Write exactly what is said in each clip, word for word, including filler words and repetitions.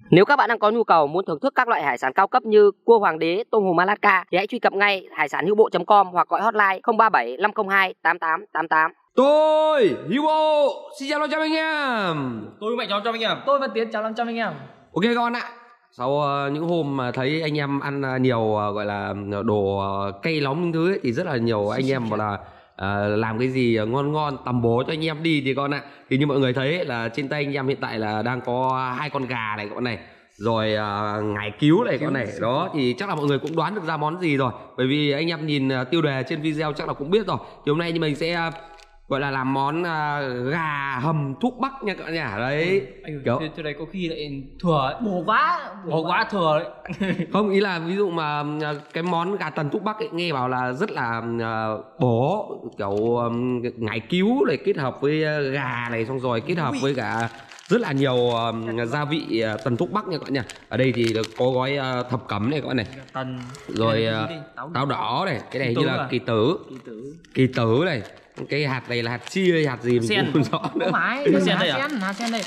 Nếu các bạn đang có nhu cầu muốn thưởng thức các loại hải sản cao cấp như cua hoàng đế, tôm hùm Alaska thì hãy truy cập ngay hải sản hữu bộ chấm com hoặc gọi hotline không ba bảy năm không hai tám tám tám tám. Tôi Hữu Bộ xin chào năm trăm anh em. Tôi Mạnh chào năm trăm anh em. Tôi Văn Tiến chào năm trăm anh em. Ok các bạn ạ. Sau uh, những hôm mà thấy anh em ăn uh, nhiều uh, gọi là đồ uh, cay nóng những thứ ấy, thì rất là nhiều anh em bảo là uh, làm cái gì ngon ngon tầm bố cho anh em đi thì con ạ. Thì như mọi người thấy ấy, là trên tay anh em hiện tại là đang có hai con gà này các bạn này. Rồi uh, ngải cứu này con này. Đó thì chắc là mọi người cũng đoán được ra món gì rồi. Bởi vì anh em nhìn uh, tiêu đề trên video chắc là cũng biết rồi. Thì hôm nay thì mình sẽ uh, gọi là làm món uh, gà hầm thuốc bắc nha các bạn nhỉ. Đấy. Anh kiểu từ đây có khi lại thừa Bổ quá, bổ quá thừa đấy. Không, ý là ví dụ mà cái món gà tần thuốc bắc ấy, nghe bảo là rất là uh, bổ, kiểu um, ngải cứu này kết hợp với uh, gà này, xong rồi kết hợp với cả rất là nhiều uh, gia vị uh, tần thuốc bắc nha các bạn nhỉ. Ở đây thì có gói uh, thập cẩm này các bạn này. Tần. Rồi uh, táo đỏ này, cái này như là kỳ tử. Kỳ tử. Kỳ tử này. Cái hạt này là hạt chia hay hạt gì mình cũng không rõ nữa. Không phải, hạt sen đây à? Hạt sen đây.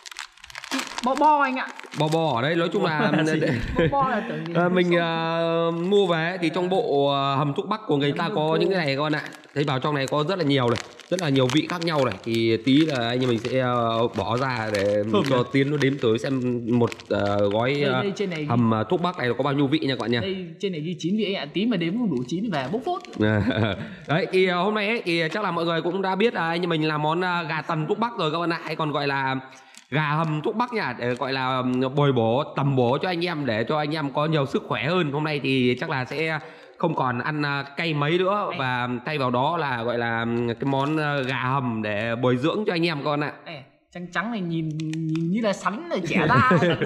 Bo bo anh ạ. Bo bo ở đây nói chung là bo bo là tưởng gì? À, mình uh, mua về thì trong bộ uh, hầm thuốc bắc của người ta có những cái này các bạn ạ. Thấy vào trong này có rất là nhiều này, rất là nhiều vị khác nhau này. Thì tí là anh em mình sẽ uh, bỏ ra để cho Tiến nó đếm tới xem một uh, gói uh, đây, đây, này hầm uh, thuốc bắc này có bao nhiêu vị nha các bạn nha. Đây trên này ghi chín vị anh ạ, tí mà đếm không đủ chín về bốc phốt. Đấy thì uh, hôm nay ấy, thì chắc là mọi người cũng đã biết là anh em mình làm món uh, gà tần thuốc bắc rồi các bạn ạ, hay còn gọi là gà hầm thuốc bắc nhỉ, để gọi là bồi bổ tầm bổ cho anh em, để cho anh em có nhiều sức khỏe hơn. Hôm nay thì chắc là sẽ không còn ăn cay mấy nữa, và thay vào đó là gọi là cái món gà hầm để bồi dưỡng cho anh em con ạ. Trắng trắng này nhìn nhìn như là sắn rồi trẻ ra.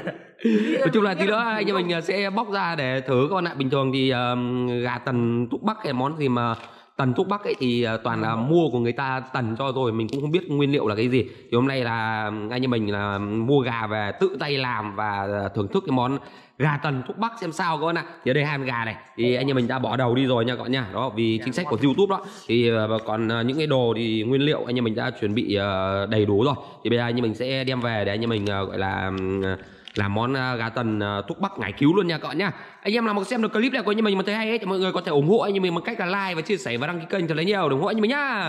Nói chung là tí nữa anh em mình sẽ bóc ra để thử các bạn ạ. Bình thường thì um, gà tần thuốc bắc, cái món gì mà tần thuốc bắc ấy thì toàn là mua của người ta tần cho rồi, mình cũng không biết nguyên liệu là cái gì. Thì hôm nay là anh em mình là mua gà về tự tay làm và thưởng thức cái món gà tần thuốc bắc xem sao các bạn ạ. Thì ở đây hai con gà này thì anh em mình đã bỏ đầu đi rồi nha các bạn nha. Đó, vì chính sách của YouTube đó. Thì còn những cái đồ thì nguyên liệu anh em mình đã chuẩn bị đầy đủ rồi. Thì bây giờ anh em mình sẽ đem về để anh em mình gọi là làm món gà tần thuốc bắc ngải cứu luôn nha các bạn nhá. Anh em nào mà xem được clip này của anh em mình mà thấy hay ấy, thì mọi người có thể ủng hộ anh em mình bằng cách là like và chia sẻ và đăng ký kênh cho lấy nhiều, ủng hộ anh em mình nhá.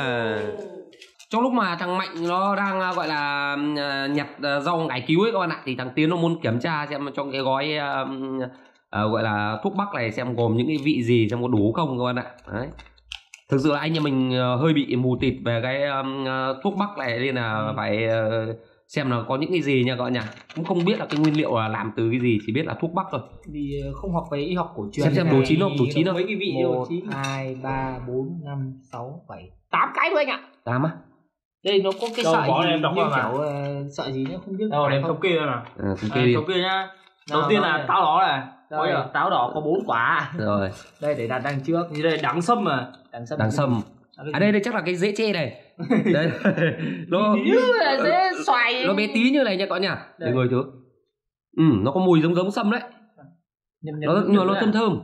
Trong lúc mà thằng Mạnh nó đang gọi là nhặt rau ngải cứu ấy các bạn ạ, thì thằng Tiến nó muốn kiểm tra xem trong cái gói uh, uh, gọi là thuốc bắc này xem gồm những cái vị gì, xem có đủ không các bạn ạ. Đấy. Thực sự là anh em mình uh, hơi bị mù tịt về cái uh, thuốc bắc này, nên là ừ. phải uh, xem là có những cái gì nha các bạn nhỉ. Cũng không biết là cái nguyên liệu là làm từ cái gì, chỉ biết là thuốc bắc thôi. Vì không học về y học cổ truyền. Xem xem đủ chín không, đủ chín không. Mấy cái vị một, hai, ba, bốn, năm, sáu, bảy, tám cái thôi anh ạ. Tám á? Đây nó có cái đâu, sợi gì, em đọc như kiểu uh, sợi gì nữa không biết. Đâu em thống kê ra nào. À, thống kê đi. Thống kê nhá. Đầu tiên là táo đỏ này. Đây, táo đỏ có bốn quả. Rồi. Đây để đặt đằng trước. Như đây đắng sâm mà. Đằng sâm. Đằng sâm. À đây đây chắc là cái rễ tre này. Đấy. Nó như là rễ xoài. Nó bé tí như này nha các bạn nhỉ. Để người thử. Ừ, nó có mùi giống giống sâm đấy. Nhâm, nhâm, nó nhưng mà nó thơm thơm.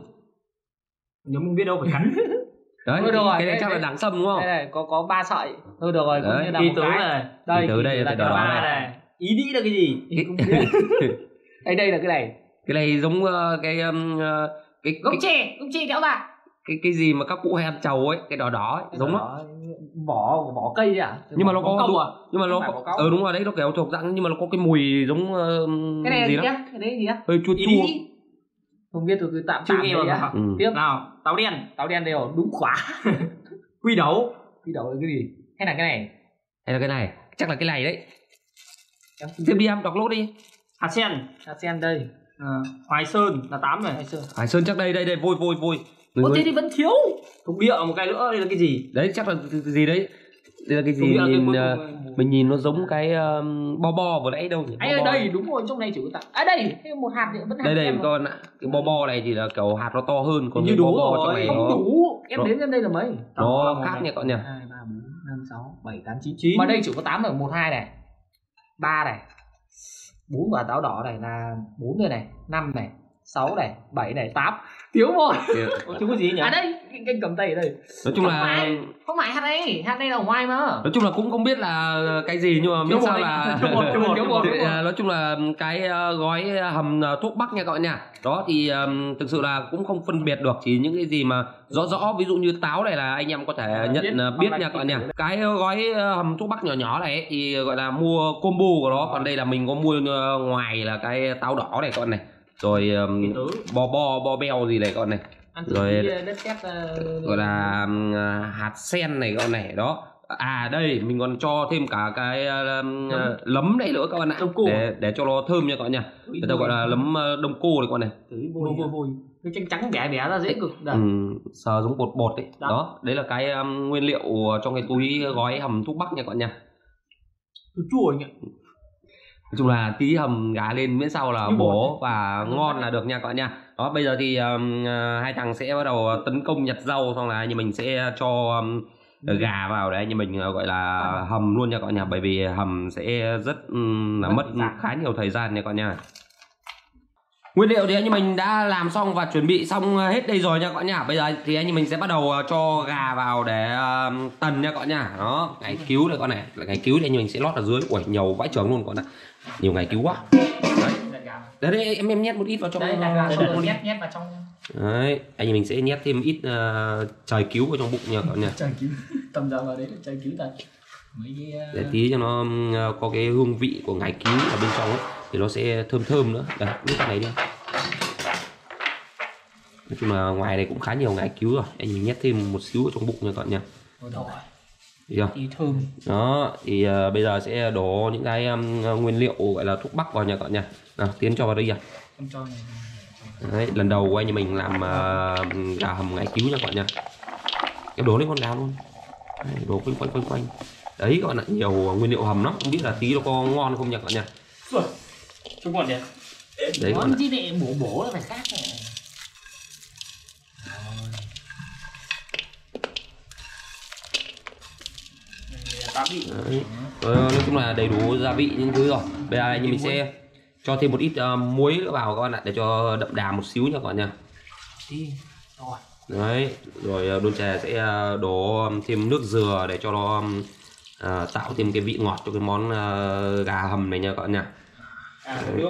Nhấm không biết đâu phải cắn. Đấy, cái, rồi, cái này chắc đây, là đắng sâm đúng không? Đây này, có có ba sợi. Thôi được rồi, đấy, kỳ tử này. Đây, kỳ tử đây là đỏ này. này. Ý nghĩ là cái gì? Đây đây là cái này. Cái này giống uh, cái um, cái gốc tre, gốc tre kéo ra. Cái cái gì mà các cụ hay ăn trầu ấy, cái đỏ đỏ ấy, giống đó. Vỏ vỏ cây à? Nhưng mà nó có câu à? Nhưng mà nó có ờ đúng rồi đấy, nó kéo thuộc dạng nhưng mà nó có cái mùi giống uh, cái này gì đó? đó. Cái đấy gì á? Hơi chua chua. Không biết tôi cứ tạm chưa nghe mà. Ừ. Tiếp nào, táo đen, táo đen đây rồi, đúng quả. Quy đấu, quy đấu là cái gì? Hay là cái này? Hay là cái này? Chắc là cái này đấy. Tiếp đi em đọc lốt đi. Hạt sen, hạt sen đây. À, Hoài Sơn là tám này. Hoài Sơn. Hoài Sơn chắc đây đây đây vôi vôi vôi. Ủa thế thì vẫn thiếu. Thục địa một cái nữa, đây là cái gì? Đấy chắc là gì đấy. Đây là cái gì nhìn uh, mình nhìn nó giống cái um, bo bo vừa nãy đâu nhỉ? Anh ơi đây đúng rồi, trong này chỉ có tặng. À đây, một hạt nữa vẫn hạt. Đây đây con ạ. Cái bo bo này thì là kiểu hạt nó to hơn, còn như bo bo trong này không nó đủ. Em đếm xem đây là mấy? Nó khác nhỉ con nhỉ? hai, ba, bốn, năm, sáu, bảy, tám, chín, chín. Mà đây chỉ có tám rồi, một, hai này. ba này. bốn quả táo đỏ này là bốn rồi này, năm này, sáu này, bảy này, tám. Thiếu một. Ủa, thiếu cái gì nhỉ? À đây, kênh cầm tay ở đây. Nói chung là không phải hạt đây, hạt đây là ở ngoài mà. Nói chung là cũng không biết là cái gì nhưng mà biết sao là thiếu một, thiếu một, thiếu một. Nói chung là cái gói hầm thuốc bắc nha các bạn nha. Đó thì um, thực sự là cũng không phân biệt được, chỉ những cái gì mà rõ rõ, ví dụ như táo này là anh em có thể à, nhận biết, biết nha các bạn nha. Cái gói hầm thuốc bắc nhỏ nhỏ này ấy, thì gọi là mua combo của nó, còn đây là mình có mua ngoài là cái táo đỏ này các bạn này. Rồi um, bò bo bo beo gì này các bạn này. Rồi đất sét, uh, gọi là uh, hạt sen này các bạn này. Đó. À đây mình còn cho thêm cả cái uh, lấm này nữa các bạn ạ, để để cho nó thơm nha các bạn nha. Người ta gọi là lấm đông cô này các bạn này. Vôi vôi vôi. Cái trắng trắng bẻ bẻ ra dễ cực. Ừ, sờ giống bột bột đấy. Đó. Đó, đấy là cái um, nguyên liệu trong cái túi gói hầm thuốc bắc nha các bạn nha. Chua anh ạ. Nói chung là tí hầm gà lên miễn sao là bổ và ngon là được nha các bạn nha. Đó, bây giờ thì um, hai thằng sẽ bắt đầu tấn công nhặt rau, xong là như mình sẽ cho um, gà vào đấy, như mình gọi là hầm luôn nha các bạn nha, bởi vì hầm sẽ rất um, là mất khá nhiều thời gian nha các bạn nha. Nguyên liệu thì anh như mình đã làm xong và chuẩn bị xong hết đây rồi nha các bạn nha. Bây giờ thì anh như mình sẽ bắt đầu cho gà vào để uh, tần nha các bạn nha. Đó, ngày cứu này con này, là ngày cứu thì anh như mình sẽ lót ở dưới. Ui, nhiều vãi chưởng luôn các bạn ạ. Nhiều ngày cứu quá. Đấy. Đấy, đấy em em nhét một ít vào trong. Đấy, đây, đây, đây, nhét nhét vào trong. Đấy, anh mình sẽ nhét thêm ít uh, trời cứu vào trong bụng nha các bạn nha. Trời cứu. Tầm giờ vào đấy là trời cứu thật. Mấy cái uh... để tí cho nó uh, có cái hương vị của ngày cứu ở bên trong ấy, thì nó sẽ thơm thơm nữa. Đây, nước cái này đi. Nói chung là ngoài này cũng khá nhiều ngải cứu rồi, anh mình nhét thêm một xíu ở trong bụng nha các bạn nha. Được chưa? Thơm. Đó, thì uh, bây giờ sẽ đổ những cái um, nguyên liệu gọi là thuốc bắc vào nha các bạn nha. Nào, Tiến cho vào đây kìa. Đấy, lần đầu của anh mình làm uh, gà hầm ngải cứu nha các bạn nha. Em đổ lên con gà luôn. Đấy, đổ quanh quanh quanh quanh. Đấy các bạn ạ, nhiều nguyên liệu hầm lắm, không biết là tí nó có ngon không nha các bạn nha. Rồi. Chúng còn gì? Đấy các bạn ạ. Chứ để bổ bổ là phải khác này. Đấy. Ờ, nói chung là đầy đủ gia vị những thứ rồi. Bây giờ anh mình sẽ cho thêm một ít uh, muối nữa vào các bạn ạ, để cho đậm đà một xíu nha các bạn nha. Đấy, rồi đôn chè sẽ đổ thêm nước dừa để cho nó uh, tạo thêm cái vị ngọt cho cái món uh, gà hầm này nha các bạn nha. À, nước.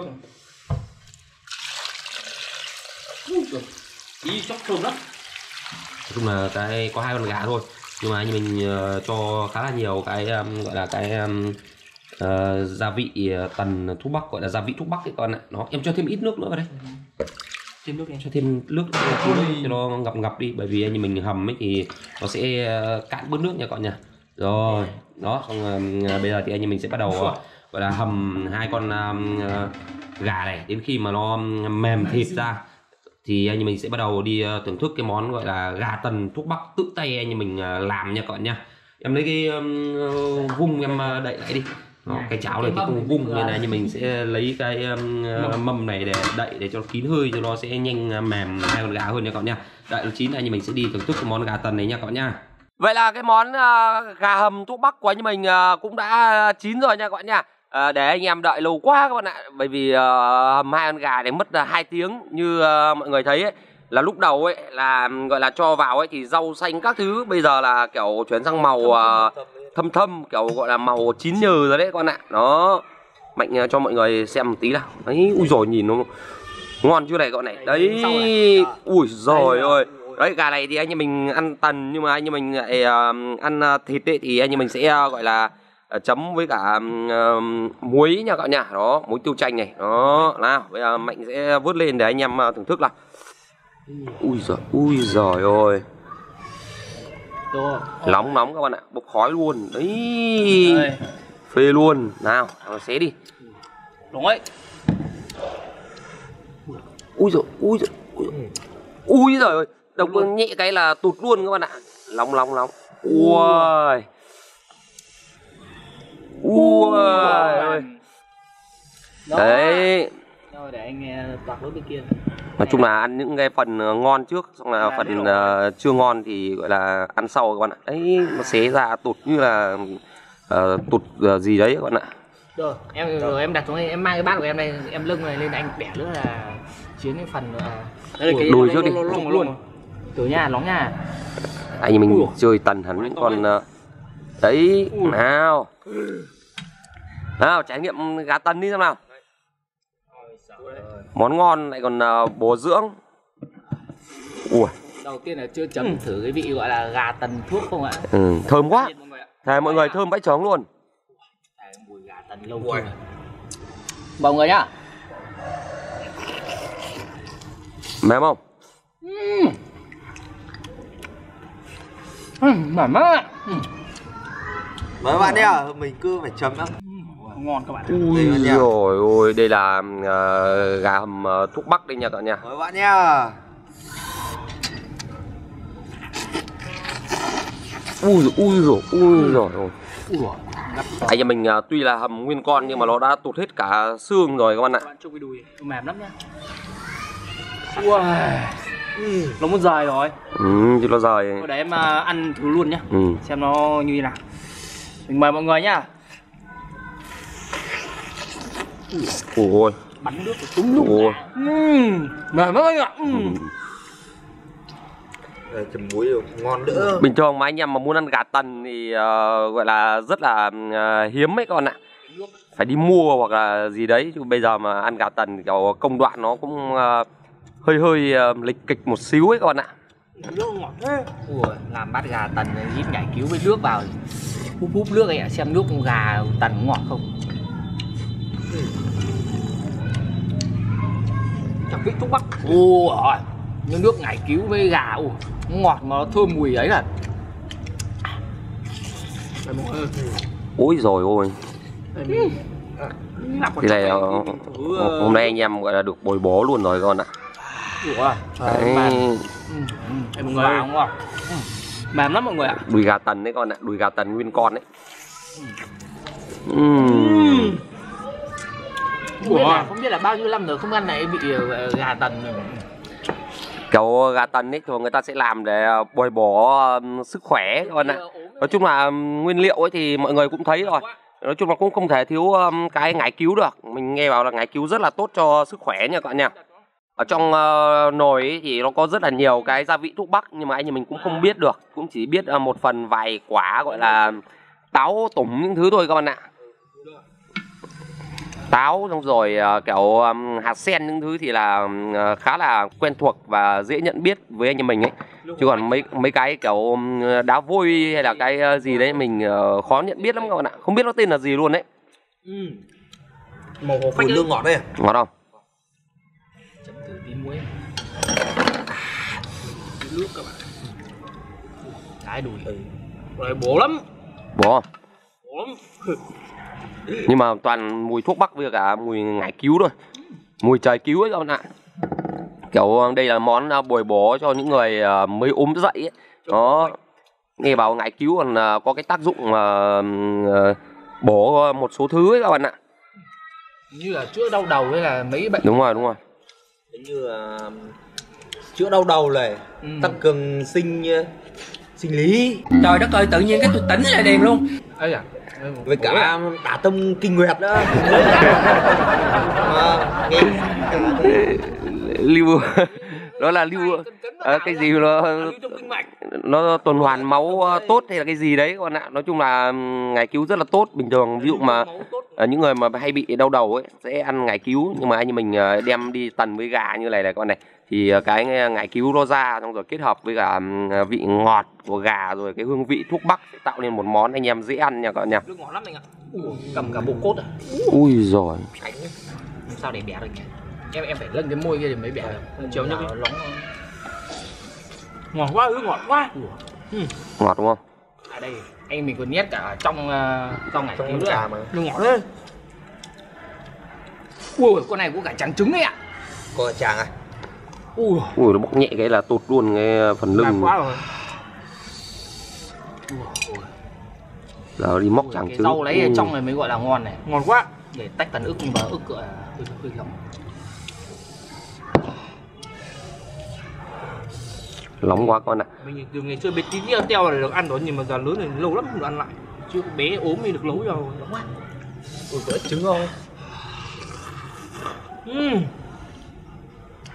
Ý chóc thơm lắm. Nói chung là cái có hai con gà thôi, nhưng mà anh mình uh, cho khá là nhiều cái um, gọi là cái um, uh, gia vị uh, tần thuốc bắc, gọi là gia vị thuốc bắc cái con ạ. Nó em cho thêm ít nước nữa vào đây. Thêm nước, cho thêm nước cho nó ngập ngập đi, bởi vì anh mình hầm ấy thì nó sẽ cạn bớt nước nha các bạn nha. Rồi đó, xong uh, bây giờ thì anh mình sẽ bắt đầu uh, gọi là hầm hai con uh, gà này đến khi mà nó mềm thịt ra, thì anh mình sẽ bắt đầu đi uh, thưởng thức cái món gọi là gà tần thuốc bắc tự tay anh mình uh, làm nha các bạn nha. Em lấy cái um, vung em uh, đậy lại đi. Đó, cái chảo này thì không vung, nên là như mình sẽ lấy cái um, mâm này để đậy để cho nó kín hơi, cho nó sẽ nhanh mềm hai con gà hơn nha các bạn nha. Đợi nó chín này như mình sẽ đi thưởng thức cái món gà tần này nha các bạn nha. Vậy là cái món uh, gà hầm thuốc bắc của anh mình uh, cũng đã chín rồi nha các bạn nha. Uh, để anh em đợi lâu quá các bạn ạ, bởi vì uh, hầm hai con gà này mất uh, hai tiếng như uh, mọi người thấy ấy. Là lúc đầu ấy là gọi là cho vào ấy thì rau xanh các thứ, bây giờ là kiểu chuyển sang màu uh, thâm thâm, kiểu gọi là màu chín nhừ rồi đấy con ạ. Đó, Mạnh cho mọi người xem một tí nào. Đấy, ui rồi nhìn nó ngon chưa này các bạn này. Đấy, ui rồi ơi. Đấy, gà này thì anh em mình ăn tần, nhưng mà anh em mình lại uh, ăn thịt ấy, thì anh em mình sẽ uh, gọi là uh, chấm với cả uh, muối nha các bạn nha. Đó, muối tiêu chanh này. Đó, nào, bây giờ Mạnh sẽ vớt lên để anh em uh, thưởng thức nào. Ui giời, ui giời ơi. Nóng nóng các bạn ạ, bốc khói luôn. Đấy, đây. Phê luôn. Nào, xé đi. Đúng đấy. Ui giời, ui giời, ui giời. Ui giời ơi, động nhẹ cái là tụt luôn các bạn ạ. Nóng nóng nóng. Ui. Ui ơi. Đấy. Rồi để anh toạc nước bên kia. Nói chung là ăn những cái phần ngon trước, xong là phần uh, chưa ngon thì gọi là ăn sau các bạn ạ. Đấy, nó xé ra tụt như là uh, tụt uh, gì đấy các bạn ạ. Rồi, em rồi em đặt xuống đây, em mang cái bát của em đây, em lưng này lên anh bẻ nữa là chiến cái phần Đây là cái Đùi trước đi. lông, lông, lông. từ nhà lóng nhà. Anh mình chơi tần hẳn những con uh, đấy. Nào nào trải nghiệm gà tần đi xem nào. Món ngon lại còn uh, bổ dưỡng. Ui. Đầu tiên là chưa chấm thử cái vị gọi là gà tần thuốc không ạ? Ừ, thơm quá. Thề mọi người, thơm vãi chóng luôn. Mùi gà tần lâu chưa? Mọi người nhá. Mềm không? Uhm. Uhm, mềm lắm. Uhm. Mấy bạn đấy à, mình cứ phải chấm nữa. Ngon các bạn. Ui rồi ôi, đây là uh, gà hầm uh, thuốc bắc đây nha các bạn nha. Mấy bạn nha. Ui rồi, ui rồi, ui rồi. Anh nhà mình uh, tuy là hầm nguyên con nhưng mà nó đã tụt hết cả xương rồi các bạn ạ. Các bạn chúc cái đùi mềm lắm nhá. Wow. Ừ. Nó muốn rời rồi. Ừ, chứ nó rời. Rồi để em uh, ăn thử luôn nhá. Ừ. Xem nó như thế nào. Mình mời mọi người nhá. Ôi. Bắn nước trúng lúc. Ôi. Uhm. Mềm lắm anh ạ. Uhm. Đây, chấm muối rồi, ngon nữa. Bình thường mà anh em mà muốn ăn gà tần thì uh, gọi là rất là uh, hiếm ấy con ạ. Phải đi mua hoặc là gì đấy. Chứ bây giờ mà ăn gà tần kiểu công đoạn nó cũng uh, hơi hơi uh, lịch kịch một xíu ấy các bạn ạ. Nước ngọt thế. Ui, làm bát gà tần hít nhảy cứu với nước vào, húp húp nước ấy ạ, xem nước con gà tần ngọt không. Chẳng vị thuốc bắc. Ui, nhưng nước nhảy cứu với gà, ui, ngọt mà nó thơm mùi ấy là. Ôi rồi ôi. Thế này uh, hôm nay anh em gọi là được bồi bó luôn rồi con ạ. Ủa, đấy. Em mọi người không ngon. Mềm lắm mọi người ạ. Đùi gà tần đấy con ạ, đùi gà tần nguyên con đấy. Uhm. Không biết, là, không biết là bao nhiêu năm rồi không ăn này bị gà tần rồi. Kiểu gà tần ấy thường người ta sẽ làm để bồi bổ um, sức khỏe con ạ. Nói chung là um, nguyên liệu ấy thì mọi người cũng thấy rồi. Nói chung là cũng không thể thiếu um, cái ngải cứu được. Mình nghe bảo là ngải cứu rất là tốt cho sức khỏe nha các bạn nha. Ở trong uh, nồi ấy thì nó có rất là nhiều cái gia vị thuốc bắc nhưng mà anh em mình cũng không biết được, cũng chỉ biết uh, một phần vài quả gọi là táo tủng những thứ thôi các bạn ạ. Táo xong rồi uh, kiểu um, hạt sen những thứ thì là uh, khá là quen thuộc và dễ nhận biết với anh em mình ấy. Chứ còn mấy mấy cái kiểu um, đá vôi hay là cái uh, gì đấy mình uh, khó nhận biết lắm các bạn ạ. Không biết nó tên là gì luôn đấy. Ừ. Màu hồ phách nước ngọt đây. Ngọt không? Chấm thử tí muối. Nước các bạn. Cái đùi. Ừ. Rồi bổ lắm. Bổ không? Bổ lắm. Nhưng mà toàn mùi thuốc bắc với cả mùi ngải cứu thôi. Mùi trời cứu ấy các bạn ạ. Kiểu đây là món bồi bổ cho những người mới ốm dậy ấy. Nó nghe bảo ngải cứu còn có cái tác dụng uh, bổ một số thứ ấy các bạn ạ. Như là chữa đau đầu hay là mấy bệnh. Đúng rồi, đúng rồi. Như là chữa đau đầu này, ừ. tăng cường sinh sinh lý. Trời đất ơi, tự nhiên cái tôi tỉnh lại đèn luôn. Ấy à. Với cả đả tâm kinh nguyệt nữa. À, nghe lưu đó là lưu à, cái gì nó nó tuần hoàn máu tốt hay là cái gì đấy các bạn ạ. Nói chung là ngải cứu rất là tốt. Bình thường ví dụ mà à, những người mà hay bị đau đầu ấy sẽ ăn ngải cứu, nhưng mà anh mình đem đi tần với gà như này này các bạn này thì cái ngải cứu nó ra xong rồi kết hợp với cả vị ngọt của gà rồi cái hương vị thuốc bắc sẽ tạo nên một món anh em dễ ăn nha các bạn nha. Nước ngọt lắm anh ạ. Cầm cả bộ cốt à. Ui rồi. Sao để bẻ được nhỉ? Em em phải lân cái môi kia thì mới bẻ được. Chiều nhá. Lóng. Ngọt quá, nước ngọt quá. Ừ. Ngọt đúng không? À đây, anh mình còn nhét cả trong uh, trong ngải cứu nữa. Mà. Nước ngọt đấy. Ui, con này có cả trắng trứng ấy ạ. Có chàng à? Ui, ui nó bóc nhẹ cái là tụt luôn cái phần lưng. Quá rồi. Giờ đi móc ui, trắng cái trứng. rau lấy ở trong này mới gọi là ngon này. Ngon quá. Để tách tần ức nhưng mà ức gọi là hơi hơi lỏng. Nóng quá con ạ. À. Mình từ ngày xưa bé tí teo teo là được ăn rồi, nhưng mà giờ lớn này lâu lắm không được ăn lại. Chứ bé ốm thì được lâu rồi, nóng quá. Ui, có ít trứng không? Uhm.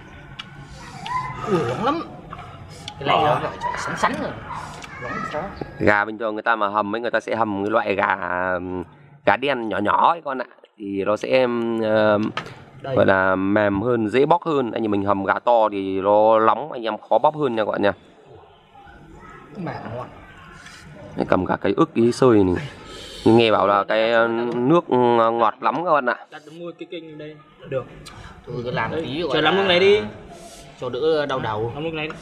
Ui, nóng lắm. Cái này nó phải sắn sắn rồi. Nóng khó. Gà bình thường người ta mà hầm ấy, người ta sẽ hầm cái loại gà gà đen nhỏ nhỏ ấy con ạ, thì nó sẽ uh, gọi là mềm hơn, dễ bóc hơn. Anh như mình hầm gà to thì nó nóng, anh em khó bóc hơn nha các bạn nha. Mà ngon. Cầm cả cái ức ý sơi này, nhưng nghe bảo là cái nước ngọt lắm các bạn ạ. Đặt mua cái kênh đây được. Thôi cứ làm tí chờ làm nước này đi cho đỡ đau đầu. làm nước này.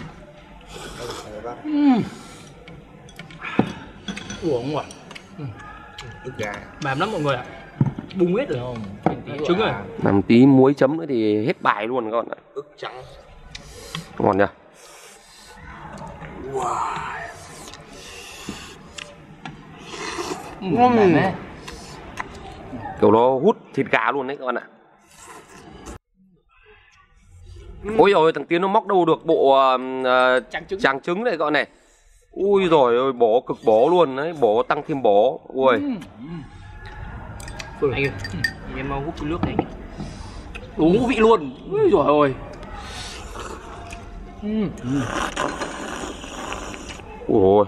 Ủa ngon. Ức gà Mềm lắm mọi người ạ. Bung hết rồi không? Trứng rồi. Làm tí muối chấm nữa thì hết bài luôn các bạn ạ. ức trắng. Ngon nhỉ. Wow. Uhm, mềm đấy. Kiểu nó hút thịt gà luôn đấy các bạn ạ. Ôi rồi thằng Tiến nó móc đâu được bộ uh, Trắng trứng. tràng trứng này các bạn này. Ui rồi ơi, bổ cực bổ luôn đấy, bổ tăng thêm bổ. Ui. Ừ. Anh ơi, em mau hút cái nước này. Đủ ngũ vị luôn. Ui giời ơi. Ui ôi.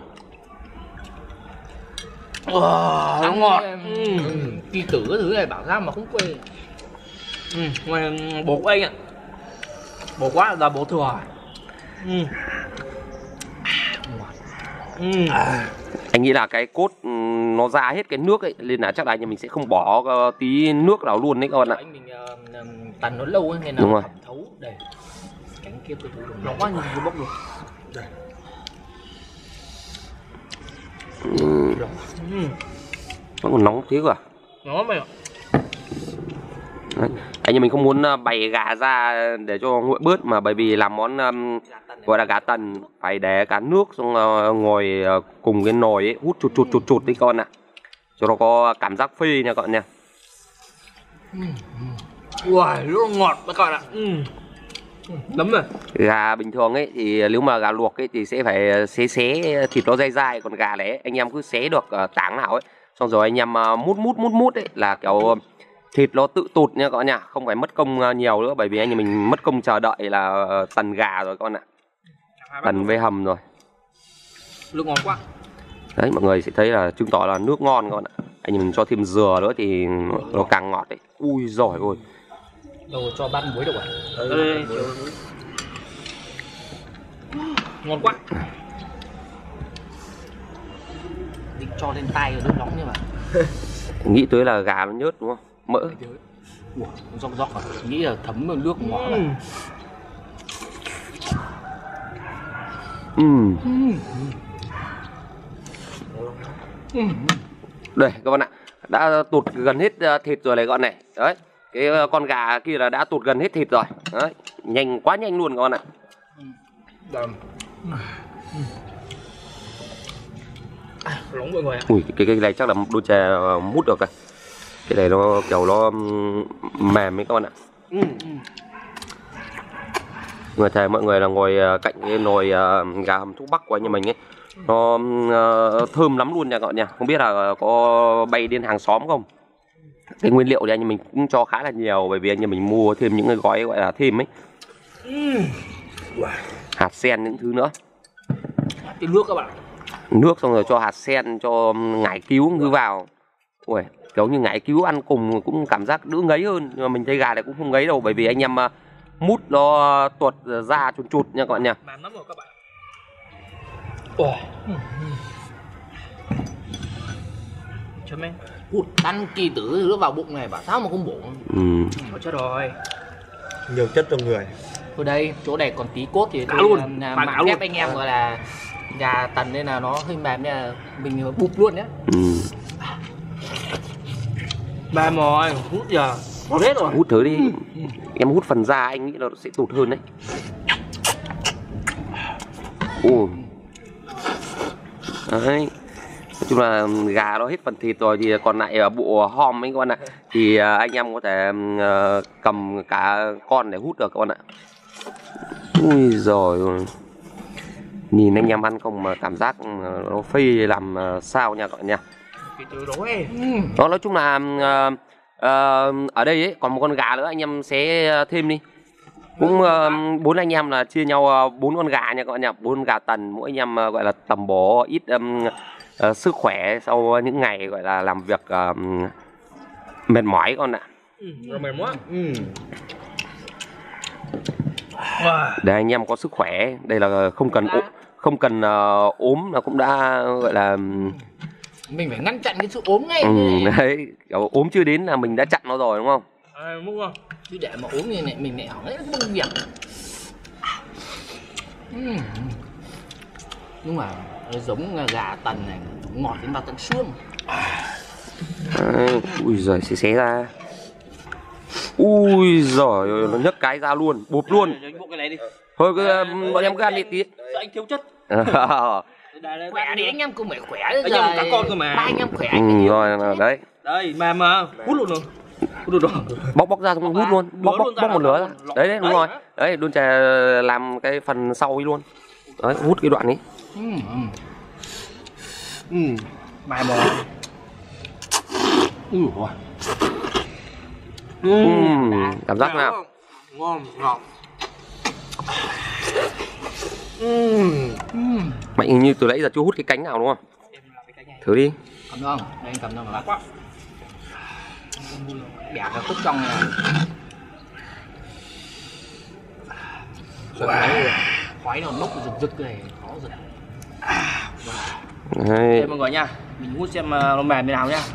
Wow, nó ngọt. Ừ. Kỳ tử cái thứ này bảo ra mà không quên. Ừ, ngoài bổ của anh ạ. Bổ quá là bổ thừa. Ừ. Ừ. À, anh nghĩ là cái cốt nó ra hết cái nước ấy, nên là chắc là nhà mình sẽ không bỏ tí nước nào luôn đấy các bạn ạ. Anh mình uh, tần nó lâu ấy, nên là đúng rồi. thẩm thấu đây. Cánh kia tôi thấy Nó quá nhìn cái bốc rồi. Đây. Ừ. Ừ. Nó còn nóng thế cơ à? Nó mày ạ. Đấy. Anh nhà mình không muốn bày gà ra để cho nguội bớt, mà bởi vì làm món um, gọi là gà tần phải để cả nước xong uh, ngồi uh, cùng cái nồi ấy, hút chụt chụt chụt chụt đi con ạ, cho nó có cảm giác phê nha các bạn nha. Wow, rất ngọt các bạn ạ. Ừ. Lắm rồi. Gà bình thường ấy thì nếu mà gà luộc ấy thì sẽ phải xé xé thịt nó dai dai, còn gà đấy anh em cứ xé được uh, tảng nào ấy, xong rồi anh em uh, mút mút mút mút ấy là kiểu uh, thịt nó tự tụt nha các bạn nha, không phải mất công nhiều nữa, bởi vì anh nhà mình mất công chờ đợi là tần gà rồi các bạn ạ, tần với hầm rồi. Nước ngon quá. Đấy mọi người sẽ thấy là chứng tỏ là nước ngon các bạn ạ. Anh nhà mình cho thêm dừa nữa thì nó càng ngọt đấy. Ui giỏi ôi. đâu cho bát muối đâu à? Đây, đây, đây. Ngon quá. Định cho lên tay rồi nước nóng nhưng mà nghĩ tới là gà nó nhớt đúng không? Mỡ. Ủa, róc róc à? Nghĩ là thấm vào nước ngõ Ừ. này. Ừm. Đây các bạn ạ, đã tụt gần hết thịt rồi này các bạn này. Đấy, cái con gà kia là đã tụt gần hết thịt rồi. Đấy, nhanh quá nhanh luôn các bạn ạ. Đầm. À, nóng mọi người ạ. Ui, cái cái này chắc là đôi chè mút được rồi. Cái này nó kiểu nó mềm ấy các bạn ạ. Ừ. Người thề mọi người là ngồi cạnh cái nồi gà hầm thuốc bắc của anh nhà mình ấy, nó uh, thơm lắm luôn nha các bạn nha. Không biết là có bay đến hàng xóm không. Cái nguyên liệu thì anh nhà mình cũng cho khá là nhiều, bởi vì anh nhà mình mua thêm những cái gói gọi là thêm ấy, hạt sen những thứ nữa. Cái nước các bạn. Nước xong rồi cho hạt sen, cho ngải cứu cứ vào. Ui, kiểu như ngải cứu ăn cùng cũng cảm giác đỡ ngấy hơn. Nhưng mà mình thấy gà này cũng không ngấy đâu, bởi vì anh em mút nó tuột ra chụt chụt nha các bạn nha. Mềm lắm rồi các bạn. Ồ. Chấm em. Hụt ăn kỳ tử nó vào bụng này bảo sao mà không bổ. Ừ. Có chết rồi. Nhiều chất trong người. Ở đây chỗ này còn tí cốt thì Cả tôi luôn. là Cả mạng luôn. ghép anh em gọi là gà tần nên là nó hơi mềm nên là mình bụp luôn nhé. Ừ. Mềm rồi, hút giờ. Hút hết rồi. Hút thử đi. Em hút phần da anh nghĩ là nó sẽ tụt hơn đấy. Ồ. Đấy. Nói chung là gà nó hết phần thịt rồi thì còn lại ở bộ hom ấy các bạn ạ. Thì anh em có thể cầm cả con để hút được các bạn ạ. Ui giời ơi. Nhìn anh em ăn không mà cảm giác nó phê làm sao nha các bạn nha. Cái từ đó ấy. Đó, nói chung là uh, uh, ở đây ấy còn một con gà nữa anh em xé thêm đi. Cũng uh, bốn anh em là chia nhau bốn uh, con gà nha các bạn nhỉ, bốn con gà tần, mỗi anh em uh, gọi là tầm bổ ít um, uh, sức khỏe sau những ngày gọi là làm việc uh, mệt mỏi con ạ. Ừ, mềm quá. Ừ. Để anh em có sức khỏe, đây là không cần không cần uh, ốm là cũng đã gọi là mình phải ngăn chặn cái sự ốm ngay. Ừ, đấy, ốm chưa đến là mình đã chặn nó rồi đúng không? À, múc không? Chứ để mà uống như này mình lại hỏng hết công việc. Uhm. Nhưng mà nó giống gà tần này, ngọt đến vào tận xương. Đấy, ui giời, xé xé ra. Ui giời, nó nhấc cái ra luôn, bụp luôn. Cái này đi. Thôi cứ, bọn em cứ ăn đi tí. Sợ anh thiếu chất. Khỏe đi anh em cùng phải khỏe. Anh em cả con cơ mà. Ba anh em khỏe. Ừ, rồi, đấy. Đây, mà mà hút luôn rồi. Hút luôn rồi. Bóc bóc ra xong hút luôn, bóc bóc bóc một lửa ra. Đấy đấy đúng rồi. Đấy, đun chè làm cái phần sau ấy luôn. Đấy, hút cái đoạn ấy. Ừ. Ừ. Bài bò. Ui giời. Ừ, cảm giác nào? Ngon, ngọt. Ừm. Mạnh như từ nãy giờ chưa hút cái cánh nào đúng không? Thử đi. Cầm không? Đây anh cầm không? Quá. Bẻ cái khúc trong này. Wow. Khói nó nốc rực rực này, khó giật. Đây. Đây mọi người nha, mình hút xem nó mềm như nào nha.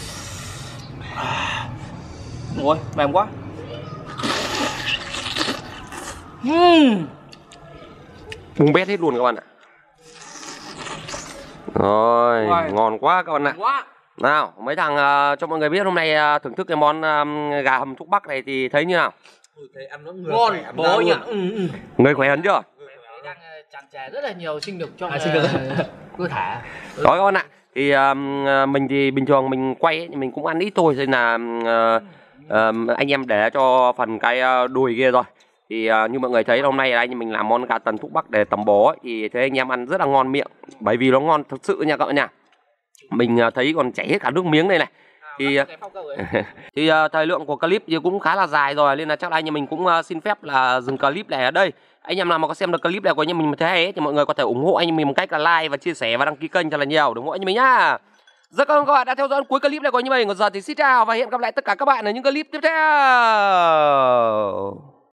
Ôi, mềm quá. Uhm. Bung bét hết luôn các bạn ạ. Rồi, Rồi. ngon quá các bạn ạ. Quá. Nào, mấy thằng uh, cho mọi người biết hôm nay uh, thưởng thức cái món uh, gà hầm thuốc bắc này thì thấy như nào? Thấy ăn nó người Ngon, khỏe ra bố nhỉ. luôn. Ừ, ừ. Người khỏe hơn chưa? Đang tràn trề rất là nhiều sinh lực trong À, sinh lực. cơ thể. Đó các bạn ạ. Thì uh, mình thì bình thường mình quay ấy, mình cũng ăn ít thôi, nên là uh, uh, anh em để cho phần cái uh, đùi kia rồi. Thì uh, như mọi người thấy hôm nay là anh mình làm món gà tần thuốc bắc để tầm bổ ấy, thì thấy anh em ăn rất là ngon miệng, bởi vì nó ngon thực sự nha các bạn nha. Mình uh, thấy còn chảy hết cả nước miếng đây này. Thì uh, thì uh, thời lượng của clip thì cũng khá là dài rồi, nên là chắc là anh em mình cũng uh, xin phép là dừng clip này ở đây. Anh em nào mà có xem được clip này của anh em mình thấy hay ấy, thì mọi người có thể ủng hộ anh em mình bằng cách là like và chia sẻ và đăng ký kênh cho là nhiều, ủng hộ anh em mình nhá. Rất cảm ơn các bạn đã theo dõi cuối clip này của anh em mình. Còn giờ thì xin chào và hẹn gặp lại tất cả các bạn ở những clip tiếp theo.